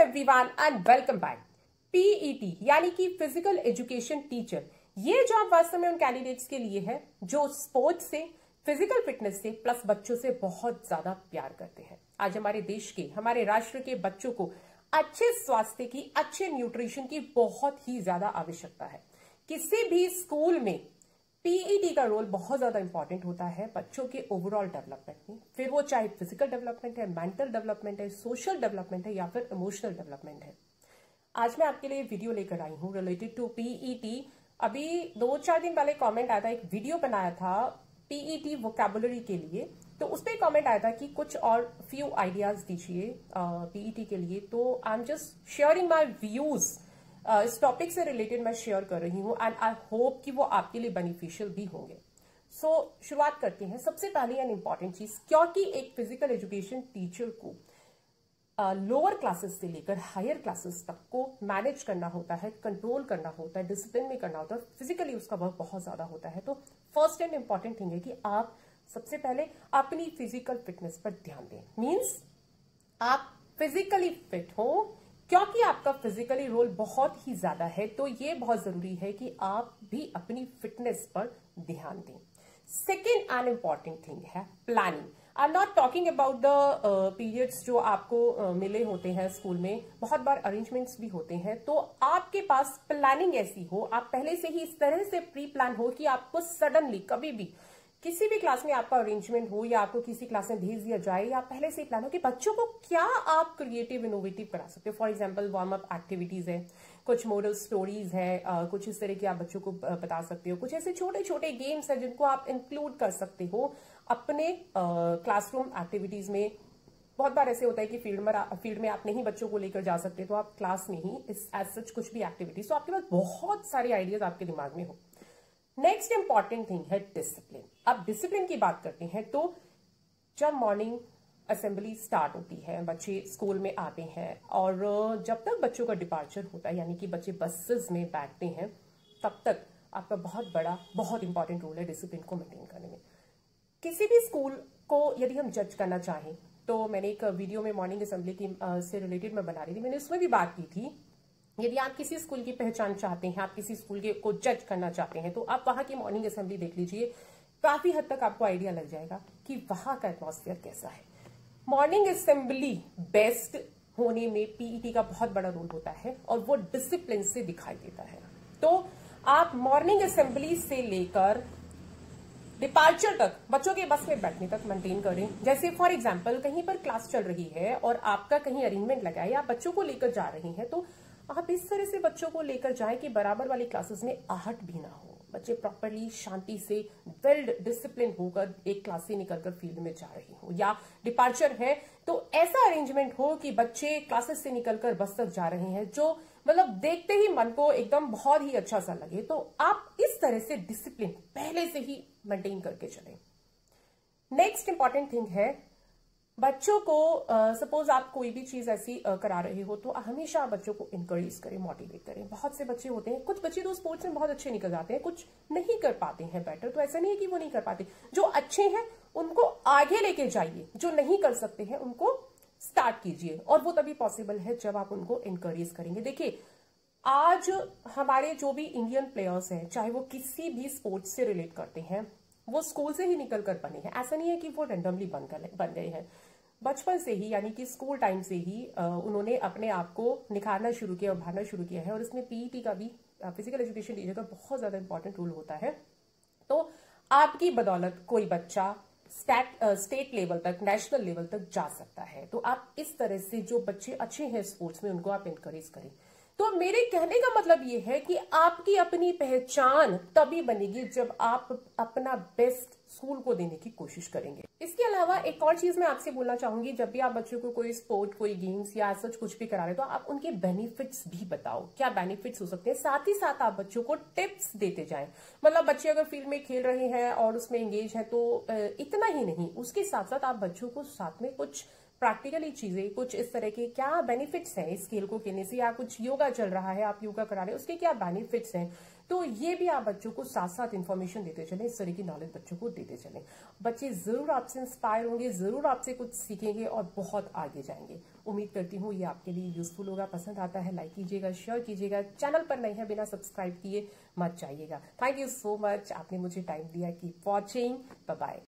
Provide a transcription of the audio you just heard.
Everyone and welcome back. PET यानी कि physical education teacher, ये जॉब वास्तव में उन कैंडिडेट्स के लिए है जो स्पोर्ट्स से, फिजिकल फिटनेस से प्लस बच्चों से बहुत ज्यादा प्यार करते हैं। आज हमारे देश के, हमारे राष्ट्र के बच्चों को अच्छे स्वास्थ्य की, अच्छे न्यूट्रिशन की बहुत ही ज्यादा आवश्यकता है। किसी भी स्कूल में पीईटी का रोल बहुत ज्यादा इंपॉर्टेंट होता है बच्चों के ओवरऑल डेवलपमेंट में, फिर वो चाहे फिजिकल डेवलपमेंट है, मेंटल डेवलपमेंट है, सोशल डेवलपमेंट है या फिर इमोशनल डेवलपमेंट है। आज मैं आपके लिए वीडियो लेकर आई हूँ रिलेटेड टू पीईटी। अभी 2-4 दिन पहले कमेंट आया था, एक वीडियो बनाया था पीईटी वोकैबुलरी के लिए, तो उस पर कमेंट आया था कि कुछ और फ्यू आइडियाज दीजिए पीईटी के लिए। तो I am just sharing my views, इस टॉपिक से रिलेटेड मैं शेयर कर रही हूँ एंड आई होप कि वो आपके लिए बेनिफिशियल भी होंगे। सो शुरुआत करते हैं। सबसे पहले एन इंपॉर्टेंट चीज, क्योंकि एक फिजिकल एजुकेशन टीचर को लोअर क्लासेस से लेकर हायर क्लासेस तक को मैनेज करना होता है, कंट्रोल करना होता है, डिसिप्लिन में करना होता है, फिजिकली उसका वर्क बहुत ज्यादा होता है। तो फर्स्ट एंड इंपॉर्टेंट थिंग है कि आप सबसे पहले अपनी फिजिकल फिटनेस पर ध्यान दें। मीन्स आप फिजिकली फिट हो, क्योंकि आपका फिजिकली रोल बहुत ही ज्यादा है, तो ये बहुत जरूरी है कि आप भी अपनी फिटनेस पर ध्यान दें। सेकेंड एंड इंपॉर्टेंट थिंग है planning. I am not talking about the periods जो आपको मिले होते हैं स्कूल में, बहुत बार अरेंजमेंट्स भी होते हैं, तो आपके पास प्लानिंग ऐसी हो, आप पहले से ही इस तरह से प्री प्लान हो कि आपको सडनली कभी भी किसी भी क्लास में आपका अरेंजमेंट हो या आपको किसी क्लास में भेज दिया जाए, या पहले से ही प्लान हो कि बच्चों को क्या आप क्रिएटिव इनोवेटिव करा सकते हो। For example warm up activities है, कुछ मोरल स्टोरीज है, कुछ इस तरह की आप बच्चों को बता सकते हो, कुछ ऐसे छोटे छोटे गेम्स है जिनको आप इंक्लूड कर सकते हो अपने क्लासरूम एक्टिविटीज में। बहुत बार ऐसे होता है कि फील्ड में आप नहीं बच्चों को लेकर जा सकते, तो आप क्लास में ही इस एज सच कुछ भी एक्टिविटीज, तो आपके पास बहुत सारे आइडियाज आपके दिमाग में हो। नेक्स्ट इंपॉर्टेंट थिंग है डिसिप्लिन। अब डिसिप्लिन की बात करते हैं तो जब मॉर्निंग असेंबली स्टार्ट होती है, बच्चे स्कूल में आते हैं और जब तक बच्चों का डिपार्चर होता है, यानी कि बच्चे बसेस में बैठते हैं, तब तक आपका बहुत बड़ा, बहुत इंपॉर्टेंट रोल है डिसिप्लिन को मेंटेन करने में। किसी भी स्कूल को यदि हम जज करना चाहें, तो मैंने एक वीडियो में मॉर्निंग असेंबली की से रिलेटेड मैं बना रही थी, मैंने उसमें भी बात की थी। यदि आप किसी स्कूल की पहचान चाहते हैं, आप किसी स्कूल के को जज करना चाहते हैं, तो आप वहां की मॉर्निंग असेंबली देख लीजिए, काफी हद तक आपको आइडिया लग जाएगा कि वहां का एटमॉस्फेयर कैसा है। मॉर्निंग असेंबली बेस्ट होने में पीईटी का बहुत बड़ा रोल होता है और वो डिसिप्लिन से दिखाई देता है। तो आप मॉर्निंग असेंबली से लेकर डिपार्चर तक, बच्चों के बस में बैठने तक मेंटेन करें। जैसे फॉर एग्जाम्पल कहीं पर क्लास चल रही है और आपका कहीं अरेंजमेंट लगा है या बच्चों को लेकर जा रही हैं, तो आप इस तरह से बच्चों को लेकर जाएं कि बराबर वाली क्लासेस में आहट भी ना हो, बच्चे प्रॉपरली शांति से वेल डिसिप्लिन होकर एक क्लास से निकलकर फील्ड में जा रही हो। या डिपार्चर है तो ऐसा अरेंजमेंट हो कि बच्चे क्लासेस से निकलकर बस तक जा रहे हैं, जो मतलब देखते ही मन को एकदम बहुत ही अच्छा सा लगे। तो आप इस तरह से डिसिप्लिन पहले से ही मेंटेन करके चलें। नेक्स्ट इंपॉर्टेंट थिंग है बच्चों को, सपोज आप कोई भी चीज ऐसी करा रहे हो, तो हमेशा बच्चों को इंकरेज करें, मोटिवेट करें। बहुत से बच्चे होते हैं, कुछ बच्चे तो स्पोर्ट्स में बहुत अच्छे निकल जाते हैं, कुछ नहीं कर पाते हैं बेटर, तो ऐसा नहीं है कि वो नहीं कर पाते। जो अच्छे हैं उनको आगे लेके जाइए, जो नहीं कर सकते हैं उनको स्टार्ट कीजिए, और वो तभी पॉसिबल है जब आप उनको इंकरेज करेंगे। देखिए, आज हमारे जो भी इंडियन प्लेयर्स हैं, चाहे वो किसी भी स्पोर्ट्स से रिलेट करते हैं, वो स्कूल से ही निकलकर बने हैं। ऐसा नहीं है कि वो रैंडमली बन गए हैं। बचपन से ही, यानी कि स्कूल टाइम से ही उन्होंने अपने आप को निखारना शुरू किया, उभारना शुरू किया है, और इसमें पीईटी का भी, फिजिकल एजुकेशन टीचर का बहुत ज्यादा इंपॉर्टेंट रोल होता है। तो आपकी बदौलत कोई बच्चा स्टेट लेवल तक, नेशनल लेवल तक जा सकता है। तो आप इस तरह से जो बच्चे अच्छे हैं स्पोर्ट्स में, उनको आप इंकरेज करें। तो मेरे कहने का मतलब ये है कि आपकी अपनी पहचान तभी बनेगी जब आप अपना बेस्ट स्कूल को देने की कोशिश करेंगे। इसके अलावा एक और चीज मैं आपसे बोलना चाहूंगी, जब भी आप बच्चों को कोई स्पोर्ट, कोई गेम्स या सच कुछ भी करा रहे, तो आप उनके बेनिफिट्स भी बताओ, क्या बेनिफिट्स हो सकते हैं। साथ ही साथ आप बच्चों को टिप्स देते जाएं। मतलब बच्चे अगर फील्ड में खेल रहे हैं और उसमें एंगेज है, तो इतना ही नहीं, उसके साथ साथ आप बच्चों को साथ में कुछ प्रैक्टिकली चीजें, कुछ इस तरह के क्या बेनिफिट्स हैं इस खेल को खेलने से, या कुछ योगा चल रहा है, आप योगा करा रहे हैं, उसके क्या बेनिफिट्स हैं, तो ये भी आप बच्चों को साथ साथ इन्फॉर्मेशन देते चलें, इस तरह की नॉलेज बच्चों को देते चलें। बच्चे जरूर आपसे इंस्पायर होंगे, जरूर आपसे कुछ सीखेंगे और बहुत आगे जाएंगे। उम्मीद करती हूँ ये आपके लिए यूजफुल होगा। पसंद आता है लाइक कीजिएगा, शेयर कीजिएगा। चैनल पर नहीं है बिना सब्सक्राइब किए मत जाइएगा। थैंक यू सो मच, आपने मुझे टाइम दिया। Keep watching, bye bye.